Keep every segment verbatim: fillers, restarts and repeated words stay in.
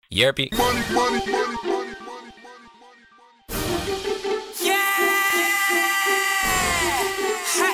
Yerpy. Money, money, money, money, money, Yeah! Ha!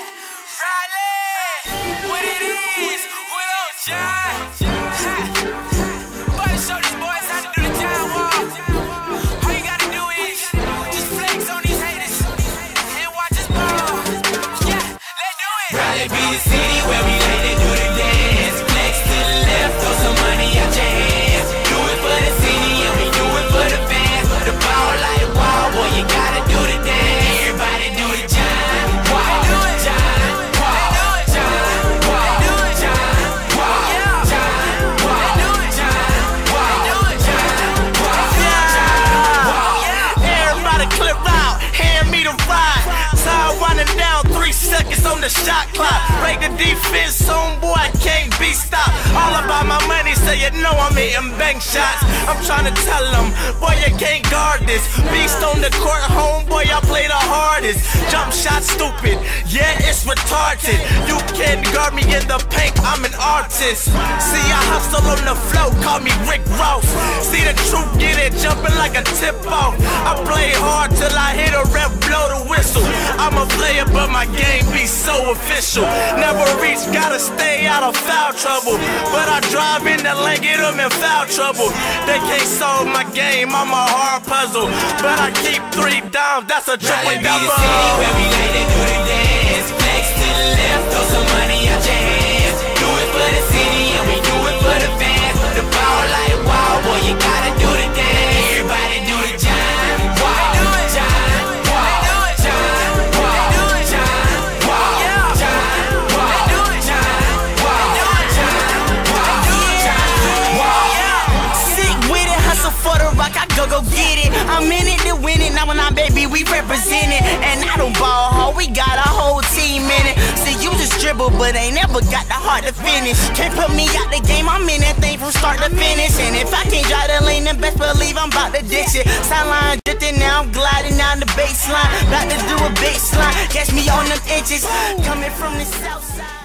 Riley! What it is? What up, John? Ha! About to show these boys how to do the John walk. All you gotta do is just flex on these haters and watch us ball. Yeah, let's do it! Riley be the city where we like to do the dance. Flex to the left, throw some money out your hands. Do it for the city and we do it for the fans. The ball like wow, boy, you gotta do the dance. Everybody do the John walk. Do it, John walk. do it, John walk. do it, John walk. yeah, John walk. do it, John walk. do it, John walk. yeah. Everybody clip out, hand me the ride. Time running down, three seconds on the shot clock. Break the defense on, boy, I can't be stopped. All about my money, so you know I'm hitting bank shots. I'm trying to tell them, boy, you can't guard this. Beast on the court, homeboy, I play the hardest. Jump shot stupid, yeah, it's retarded. You can't guard me in the paint, I'm an artist. See, I hustle on the flow, call me Rick Ross. See the truth, get it, jumping like a tip-off. I play hard till I hit a rep, blow the whistle. I'm a player, but my game be so official. Never reach, gotta stay out of foul trouble. But I drive in the lane, get them in foul trouble. They can't solve my game, I'm a hard puzzle. But I keep three downs, that's a triple Riley be the double. city where we like to do the dance. Flex to the left, throw some money out your hands. Do it for the city and we do it for the fans. The ball like wow, boy, you gotta do the dance. Everybody do the John walk. John walk. John walk. John walk. John walk. John walk. John walk. John walk. Sick with it, hustle for the rock, I go go get it. I'm in it to win it, now when I'm baby, we represent it. And I don't ball hard, we got a whole team in it. See, you just dribble, but ain't never got the heart to finish. Can't put me out the game, I'm in that thing from start to finish. And if I can't drive the lane, then best believe I'm about to ditch it. Sideline drifting, now I'm gliding down the baseline. About to do a baseline, catch me on them inches, coming from the south side.